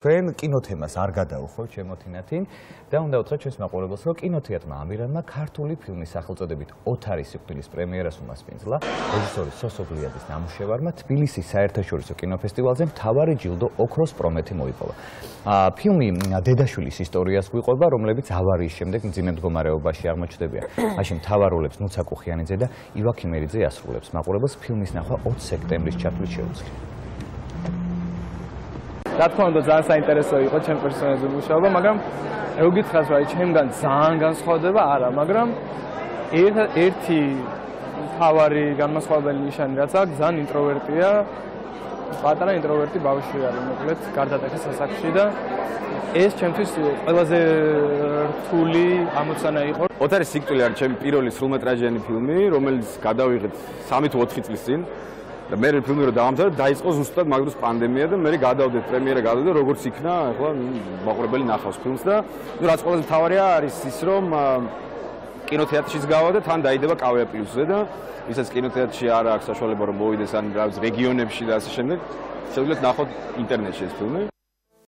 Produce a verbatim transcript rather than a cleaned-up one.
თქვენ კინოთემას არ გადაუხმევთ ჩემო თინათინ და უნდა უთხრათ ჩვენს მაყურებელს, რომ კინოთეატრმა ამირანმა ქართული ფილმის სახელწოდებით ოთარი სიკვდილის პრემიერას უმასპინძლა რეჟისორი სოსო გლიაძის ნამუშევარმა თბილისის საერთაშორისო კინოფესტივალზე მთავარი ჯილდო ოქროს პრომეთი მოიპოვა. ფილმი დედაშვილის ისტორიას გვიყვება, რომლებიც ავარიის შემდეგ მძიმე მდგომარეობაში აღმოჩნდებიან. მაშინ მთავარ როლებს ნუცა კუხიანიძე და ივაქიმ ერიძე ასრულებს. მაყურებელს ფილმის ნახვა ოც სექტემბრის ჩათვლით შეუძლია. რა თქმა უნდა ძალიან საინტერესო იყო ჩემ პერსონაჟზე მუშაობა, მაგრამ ეგ გითხრას რა ჩემგან ძალიან განსხვავდება არა, მაგრამ ერთი თავარი განმასხვავებელი ნიშანი რაც აქვს, ძალიან ინტროვერტია, პატარა ინტროვერტი ბავშვი არის, მოკლედ გარდატეხის სასახლეში და ეს ჩემთვის ყველაზე რთული ამოცანა იყო. ოთარი სიკვდილი არის ჩემი პირველი სრულმეტრაჟიანი ფილმი, რომელიც გადავიღეთ სამი თუ ოთხი წლის წინ. და მე ფილმი რო დავამთავრე, დაიწყო ზუსტად მაგ დროს პანდემია და მე გადავდეთ პრემიერა გადავდე, როგორც იქნა, ახლა მაყურებელი ნახავს ფილმს და ნუ რაც ყველაზე მთავარია არის ის, რომ კინოთეატრშიც გავა და თან დაიდება კავია პლუსზე და ვისაც კინოთეატრში არ აქვს საშუალება რომ მოვიდეს ან რაღაც რეგიონებში და ასე შემდეგ, შეგვიძლიათ ნახოთ ინტერნეტში ეს ფილმი.